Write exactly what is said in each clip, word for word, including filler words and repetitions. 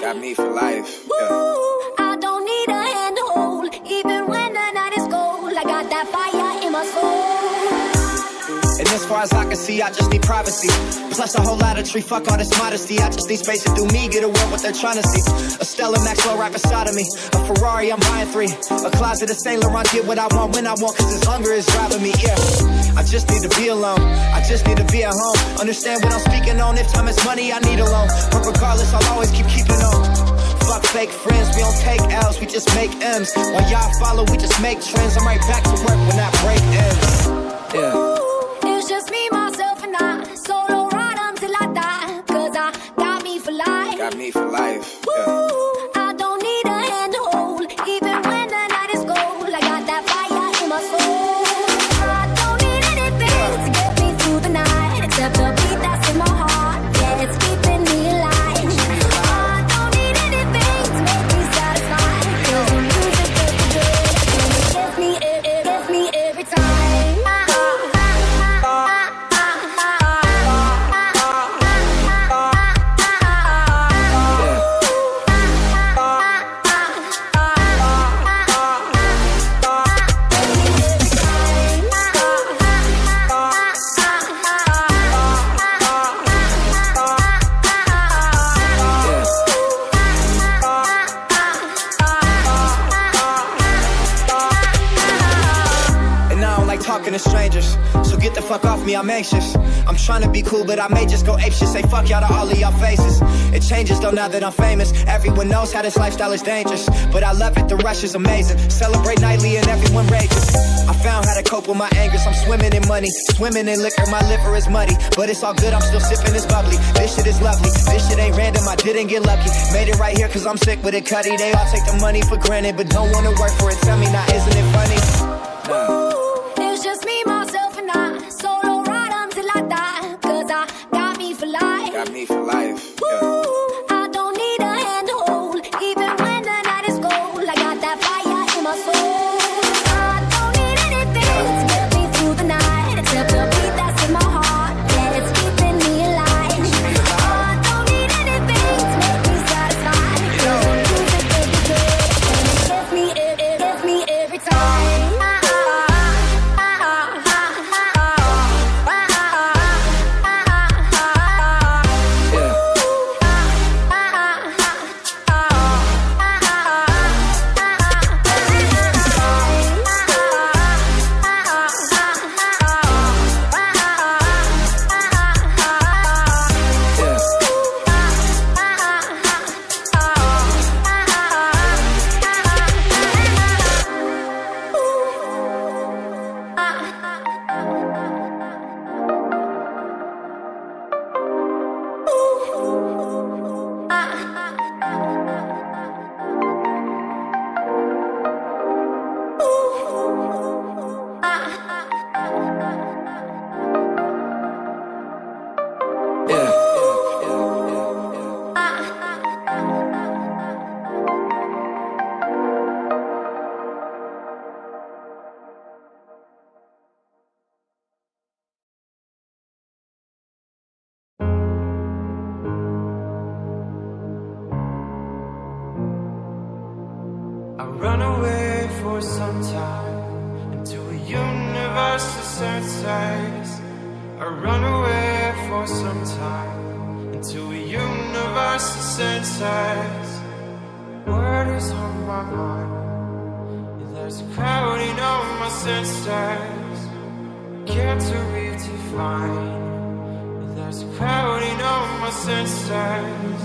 Got me for life. Yeah. I don't need a hand to hold, even when the night is cold. I got that fire in my soul. And as far as I can see, I just need privacy. Plus a whole lot of tree, fuck all this modesty. I just need space to do me, get away what they're trying to see. A Stella Maxwell right beside of me. A Ferrari, I'm buying three. A closet of Saint Laurent, get what I want when I want, cause this hunger is driving me, yeah. I just need to be alone, I just need to be at home. Understand what I'm speaking on, if time is money, I need a loan. But regardless, I'll always keep keeping on. Fuck fake friends, we don't take L's, we just make M's. While y'all follow, we just make trends. I'm right back to work when that break ends. Yeah. It's just me, myself, and I. Solo ride until I die. Cause I got me for life. Got me for life. Yeah. I don't need a hand to hold, even when the night is cold. I got that fire in my soul. I don't need anything to get me through the night, except the beat that's in my heart. Yeah, it's keeping me alive. I don't need anything to make me satisfied, cause the music is the good, and it gets me, it, it gets me every time. Talking to strangers, so get the fuck off me, I'm anxious. I'm trying to be cool, but I may just go apeshit. Say fuck y'all to all of y'all faces. It changes though now that I'm famous. Everyone knows how this lifestyle is dangerous, but I love it, the rush is amazing. Celebrate nightly and everyone rages. I found how to cope with my angers. I'm swimming in money, swimming in liquor. My liver is muddy, but it's all good, I'm still sipping this bubbly. This shit is lovely, this shit ain't random, I didn't get lucky. Made it right here cause I'm sick with it, cutty. They all take the money for granted, but don't wanna work for it. Tell me now, isn't it funny? Nah. It's just me, myself, and I. Solo ride until I die. Cause I got me for life. Got me for life. Yeah. I don't need a hand to hold, even when the night is cold. I got that fire in my soul. I don't need anything to get me through the night, except the beat that's in my heart. Yeah, it's keeping me alive. I don't need anything to make me satisfied, cause the music is the good, and it gets me, it, it gets me every time. I run away for some time into a universe of certain size. I run away for some time into a universe of certain size. Word is on my mind, yeah, there's a crowding on my senses. Can't to redefine, yeah, there's a crowding on my senses.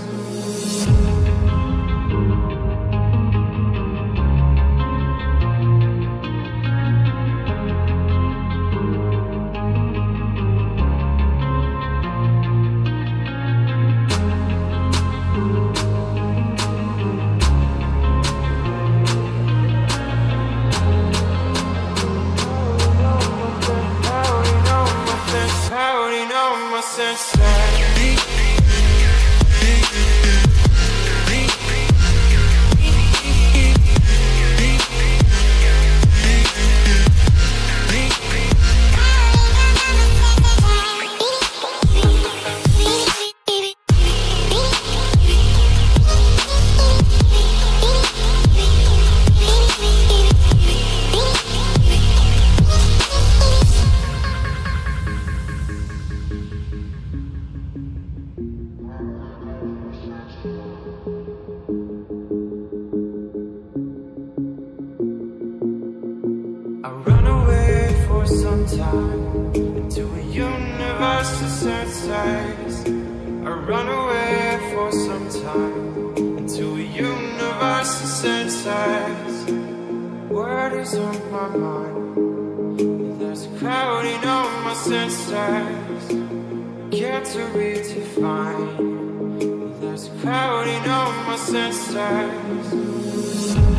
universe to synthesize. I run away for some time into a universe to synthesize. Word is on my mind, there's a clouding on my senses. Care to redefine, there's a clouding on my senses.